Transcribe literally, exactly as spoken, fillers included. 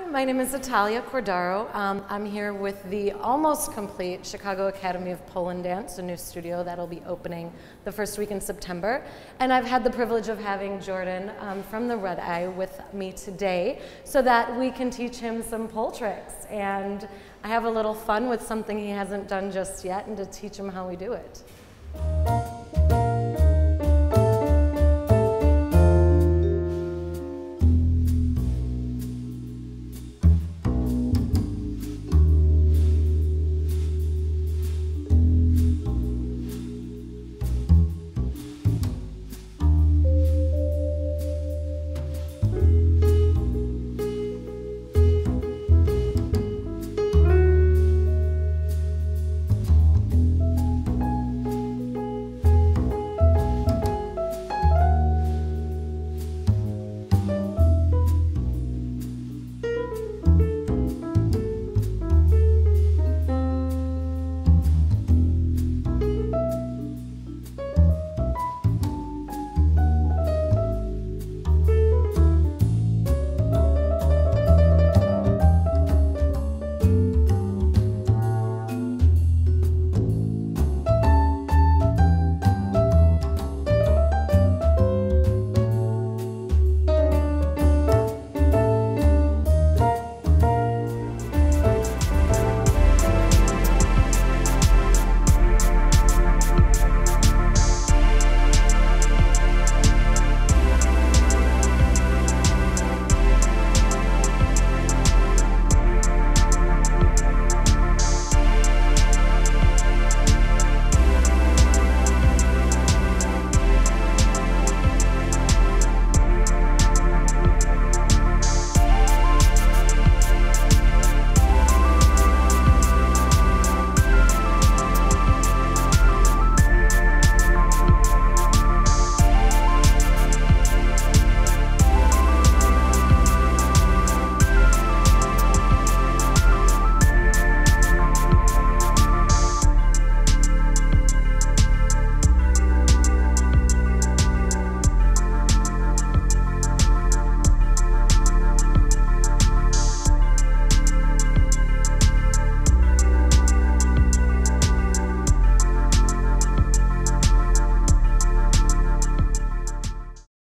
my name is Italia Cordaro. Um, I'm here with the almost complete Chicago Academy of Pole and Dance, a new studio that'll be opening the first week in September. And I've had the privilege of having Jordan um, from the RedEye with me today so that we can teach him some pole tricks. And I have a little fun with something he hasn't done just yet and to teach him how we do it.